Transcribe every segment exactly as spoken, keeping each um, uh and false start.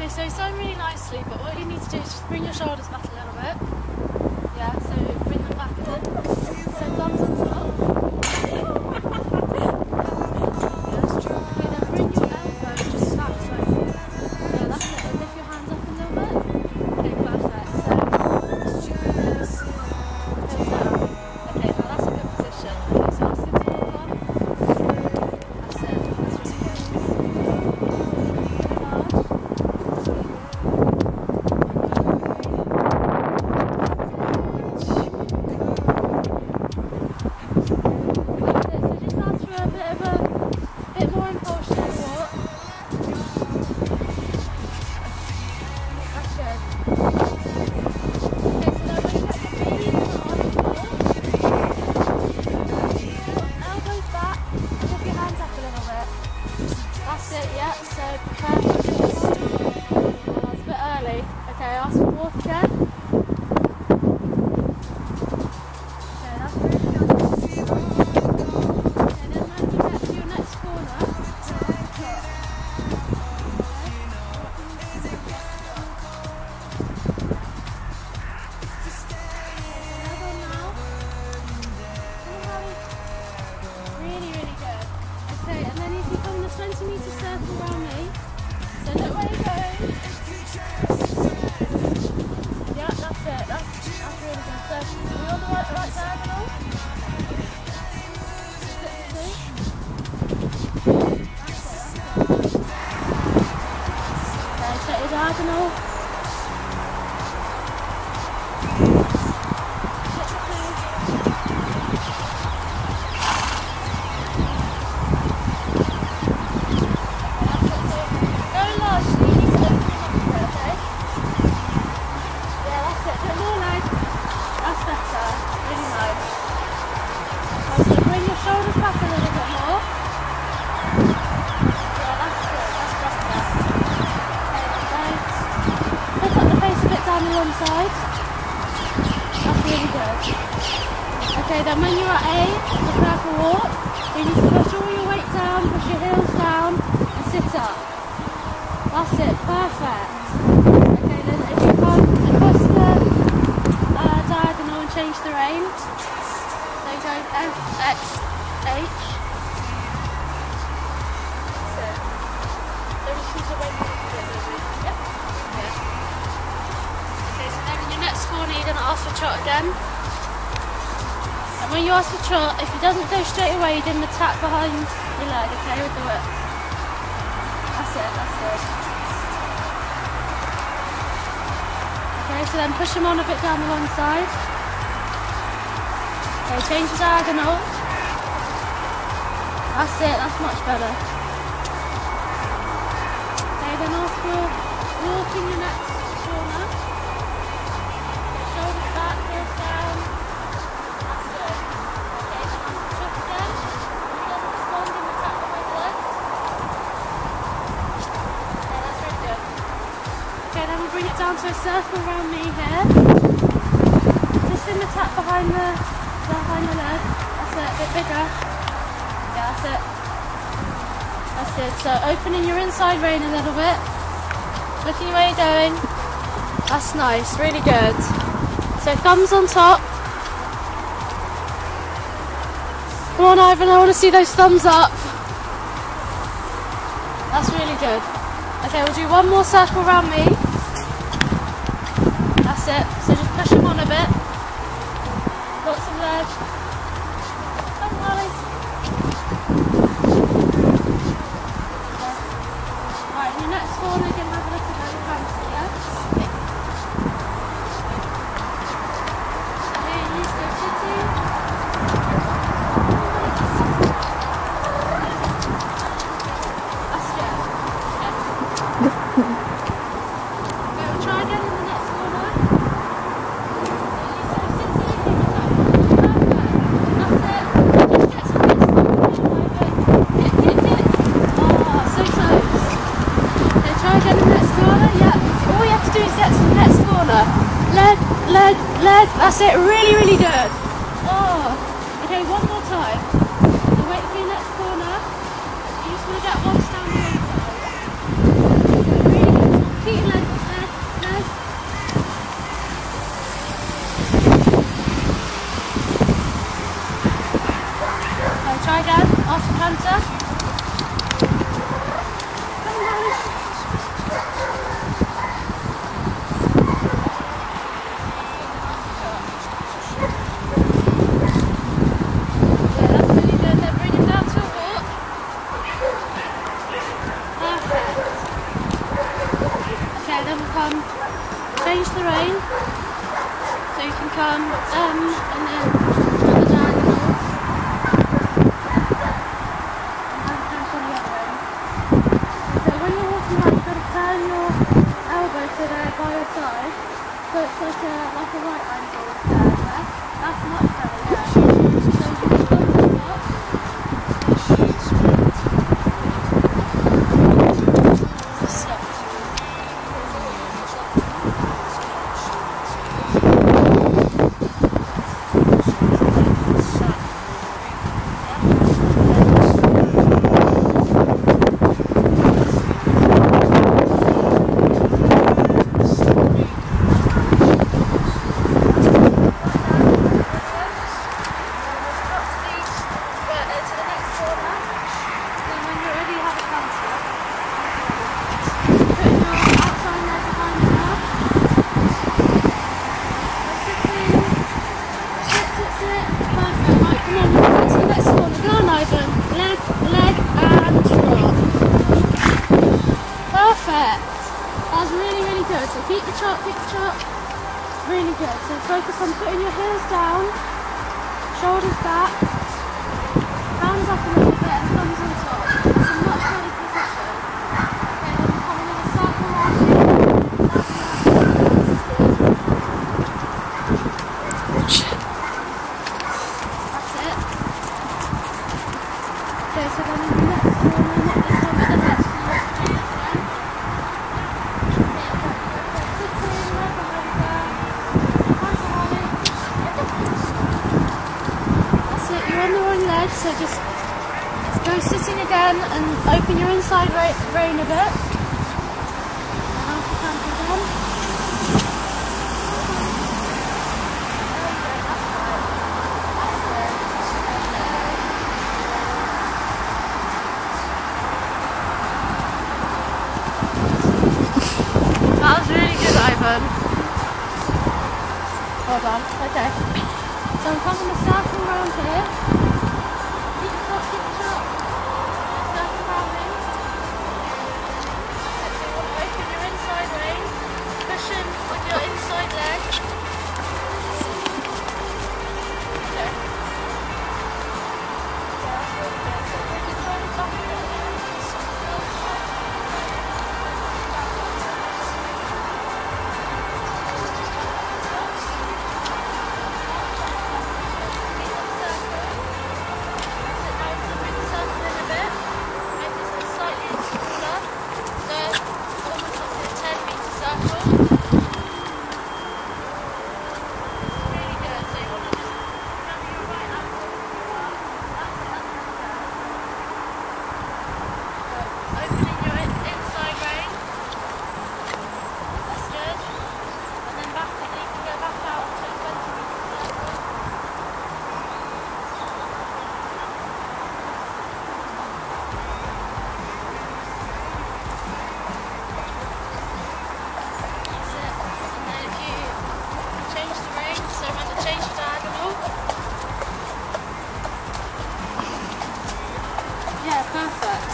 Okay, so it's done really nicely, but what you need to do is just bring your shoulders back a little bit. Yeah, so bring them back a bit. So thumbs on top. Yeah. Okay, then bring your elbows just snap this way. Yeah, that's it. And lift your hands up a little bit. Okay, perfect. So, heels down. Okay, now that's a good position. Okay, so ask him to walk on. That's it. That's really good. That's it, yeah, so prepare for this. Oh, that's a bit early. Okay, ask for walk again. Okay, that's really good. Okay, then when you get to your next corner, okay. Another now. Really, really good. Okay, and then if you come in a twenty metre circle around me, so look where you're going. Yeah, that's it. That's, that's really good. So, are you on the right, right diagonal? See? That's it, that's it. Okay, check your diagonal. Check the two. Shoulders back a little bit more. Yeah, that's good. That's better. Okay, then pick up the pace a bit down the one side. That's really good. Okay, then when you're at A, prepare for walk. You need to push all your weight down, push your heels down, and sit up. That's it. Perfect. Okay, then if you come across the uh, diagonal and change the rein, so go F, X, H. That's it. So just use the weight a little bit, don't we? Yep. Okay. Okay, so then in your next corner you're going to ask for trot again. And when you ask for trot, if it doesn't go straight away, you're going to tap behind your leg, okay, with the whip. That's it, that's it. Okay, so then push them on a bit down the one side. Okay, change the diagonal. That's it, that's much better. Okay, then ask for walk in your next corner. Okay, shoulders back, heels down. That's good. Okay, then ask for trot again. If it doesn't respond, then we tap behind the leg. Okay, that's really good. Okay, then we'll bring it down to a circle around me here. Just in the tap behind the, behind the leg. That's it, a bit bigger. Yeah, that's it. That's it. So opening your inside rein a little bit. Looking where you're going. That's nice. Really good. So thumbs on top. Come on, Ivan. I want to see those thumbs up. That's really good. Okay, we'll do one more circle around me. That's it. So just push them on a bit. Got some leg. Come on, Ollie. Right, in your next corner, you're going to have a look at the hamster, yeah? Okay, you need to go sitting. That's good. Okay. Okay, we'll try again in the next corner. Leg, leg, leg. That's it. Really, really good. Oh. Okay, one more time. So wait for your next corner. You just want to get one down the inside. Really good. Keep come, change the rein. So you can come um, and then at the diagonal. And then come from the other end. So when you're walking right, you've got to turn your elbow to there by your side. So it's like a, like a right angle there, yeah? That's much better, yeah. So you can just go to the top. So keep the chop, keep the chop. Really good. So focus on putting your heels down, shoulders back, hands up a little bit and thumbs on top. It's a much better position. Okay, then we're coming in a circle around here. That's it. Okay, so then in the next one, not this one, but the next one. So just go sitting again and open your inside rein a bit. And off the canter again. That was really good, Ivan. Hold on, okay. So I'm coming a circle around here. Perfect.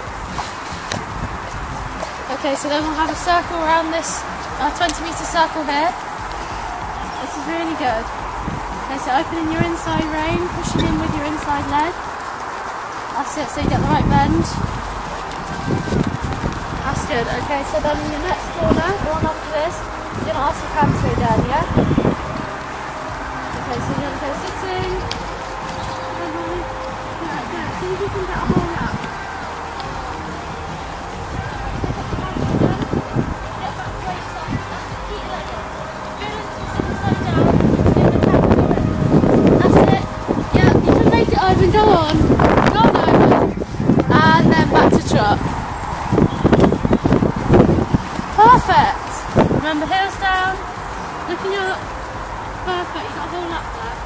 Okay, so then we'll have a circle around this uh, twenty metre circle here. This is really good. Okay, so opening your inside rein, pushing in with your inside leg. That's it, so you get the right bend. That's good. Okay, so then in the next corner, the one after this, you're going to ask your canter again, yeah? Okay, so you're going to go sitting. Right, good. See if you can get a hold up. Ivan, go on. Go on, Ivan. And then back to trot. Perfect. Remember, heels down, looking up. Perfect. You've got a whole lap there.